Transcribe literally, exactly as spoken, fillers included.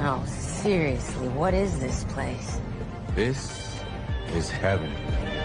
No, seriously, what is this place? This is heaven.